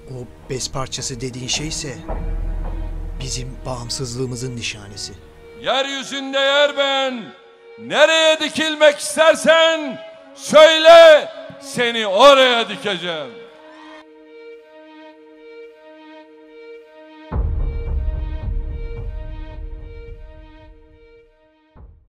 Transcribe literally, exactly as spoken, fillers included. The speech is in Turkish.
O bez parçası dediğin şeyse bizim bağımsızlığımızın nişanesi. Yeryüzünde yer ben. Nereye dikilmek istersen söyle, seni oraya dikeceğim.